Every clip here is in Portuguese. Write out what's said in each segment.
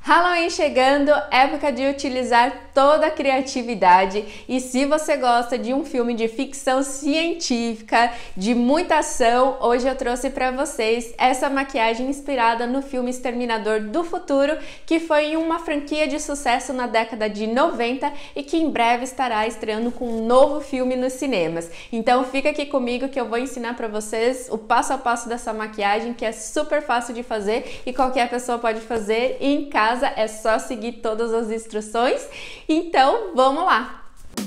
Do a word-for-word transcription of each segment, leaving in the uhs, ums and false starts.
Halloween chegando, época de utilizar toda a criatividade, e se você gosta de um filme de ficção científica, de muita ação, hoje eu trouxe para vocês essa maquiagem inspirada no filme Exterminador do Futuro, que foi uma franquia de sucesso na década de noventa e que em breve estará estreando com um novo filme nos cinemas. Então fica aqui comigo que eu vou ensinar para vocês o passo a passo dessa maquiagem, que é super fácil de fazer e qualquer pessoa pode fazer em casa. É só seguir todas as instruções. Então, vamos lá!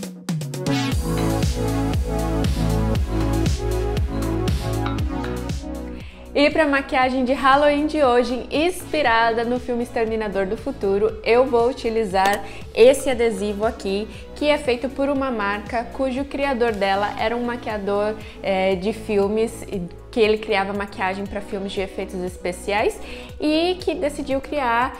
E para a maquiagem de Halloween de hoje, inspirada no filme Exterminador do Futuro, eu vou utilizar esse adesivo aqui, que é feito por uma marca cujo criador dela era um maquiador é, de filmes, que ele criava maquiagem para filmes de efeitos especiais e que decidiu criar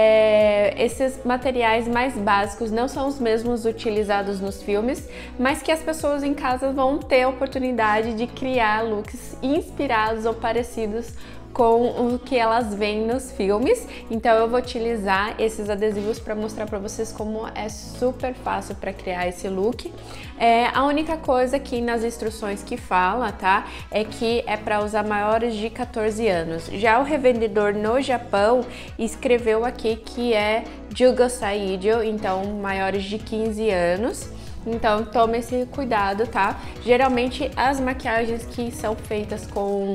é, esses materiais mais básicos, não são os mesmos utilizados nos filmes, mas que as pessoas em casa vão ter a oportunidade de criar looks inspirados ou parecidos com o que elas veem nos filmes. Então eu vou utilizar esses adesivos para mostrar para vocês como é super fácil para criar esse look. É, a única coisa aqui nas instruções que fala, tá, é que é para usar maiores de quatorze anos. Já o revendedor no Japão escreveu aqui que é Jugo Saijo, então maiores de quinze anos. Então tome esse cuidado, tá? Geralmente as maquiagens que são feitas com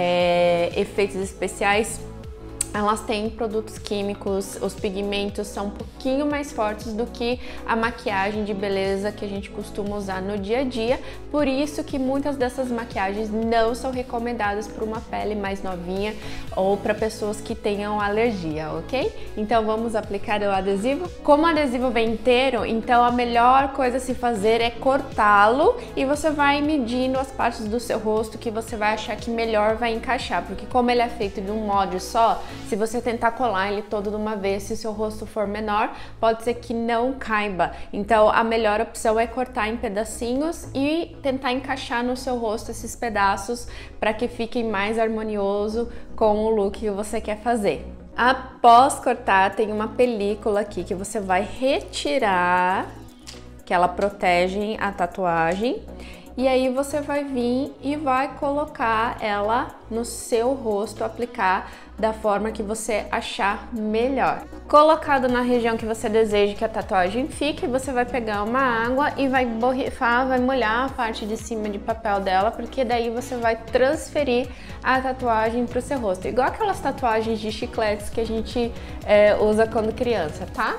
é, efeitos especiais, elas têm produtos químicos, os pigmentos são um pouquinho mais fortes do que a maquiagem de beleza que a gente costuma usar no dia a dia, por isso que muitas dessas maquiagens não são recomendadas para uma pele mais novinha ou para pessoas que tenham alergia, ok? Então vamos aplicar o adesivo. Como o adesivo vem inteiro, então a melhor coisa a se fazer é cortá-lo e você vai medindo as partes do seu rosto que você vai achar que melhor vai encaixar, porque como ele é feito de um molde só, se você tentar colar ele todo de uma vez, se o seu rosto for menor, pode ser que não caiba. Então a melhor opção é cortar em pedacinhos e tentar encaixar no seu rosto esses pedaços para que fiquem mais harmonioso com o look que você quer fazer. Após cortar, tem uma película aqui que você vai retirar, que ela protege a tatuagem. E aí você vai vir e vai colocar ela no seu rosto, aplicar da forma que você achar melhor. Colocado na região que você deseja que a tatuagem fique, você vai pegar uma água e vai borrifar, vai molhar a parte de cima de papel dela, porque daí você vai transferir a tatuagem para o seu rosto. Igual aquelas tatuagens de chicletes que a gente é, usa quando criança, tá?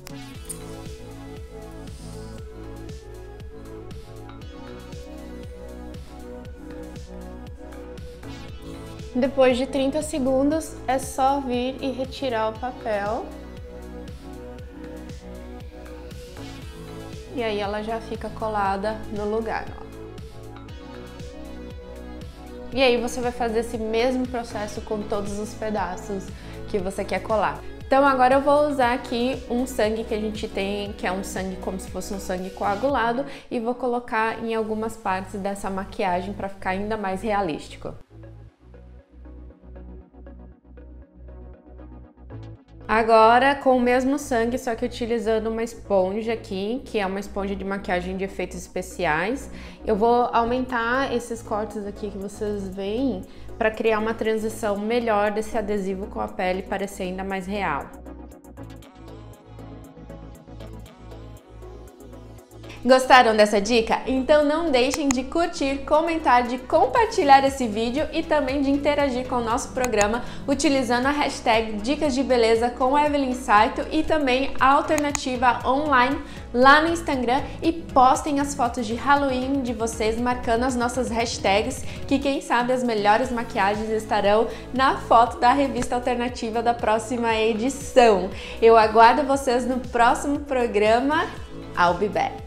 Depois de trinta segundos, é só vir e retirar o papel. E aí ela já fica colada no lugar, ó. E aí você vai fazer esse mesmo processo com todos os pedaços que você quer colar. Então agora eu vou usar aqui um sangue que a gente tem, que é um sangue como se fosse um sangue coagulado, e vou colocar em algumas partes dessa maquiagem para ficar ainda mais realístico. Agora, com o mesmo sangue, só que utilizando uma esponja aqui, que é uma esponja de maquiagem de efeitos especiais, eu vou aumentar esses cortes aqui que vocês veem para criar uma transição melhor desse adesivo com a pele parecer ainda mais real. Gostaram dessa dica? Então não deixem de curtir, comentar, de compartilhar esse vídeo e também de interagir com o nosso programa utilizando a hashtag Dicas de Beleza com Evelyn Saito e também a Alternativa Online lá no Instagram, e postem as fotos de Halloween de vocês marcando as nossas hashtags, que quem sabe as melhores maquiagens estarão na foto da revista alternativa da próxima edição. Eu aguardo vocês no próximo programa. I'll be back!